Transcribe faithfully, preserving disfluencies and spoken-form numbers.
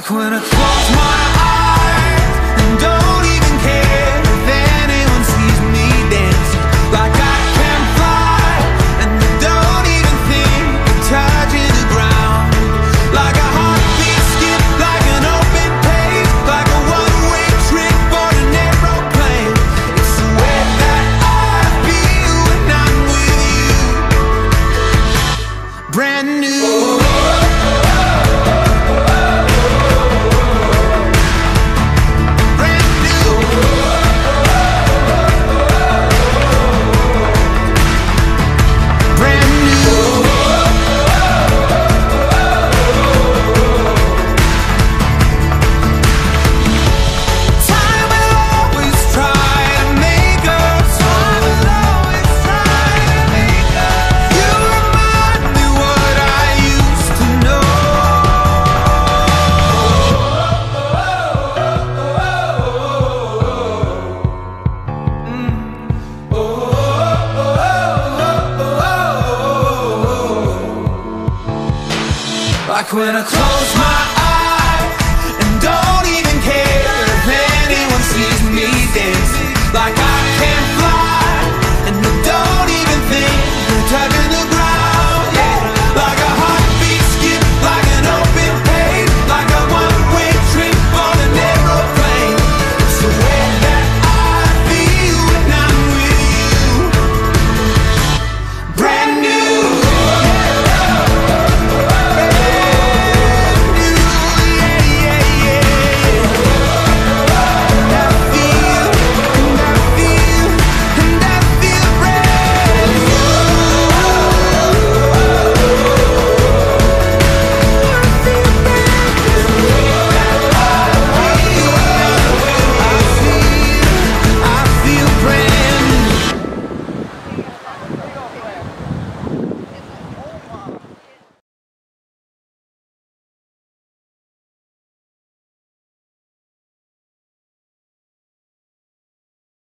Like when I close my eyes and don't even care if anyone sees me dancing. Like I can fly and I don't even think of touching the ground. Like a heartbeat skip, like an open page, like a one-way trip on an aeroplane. It's the way that I feel when I'm with you. Brand new. Like when I close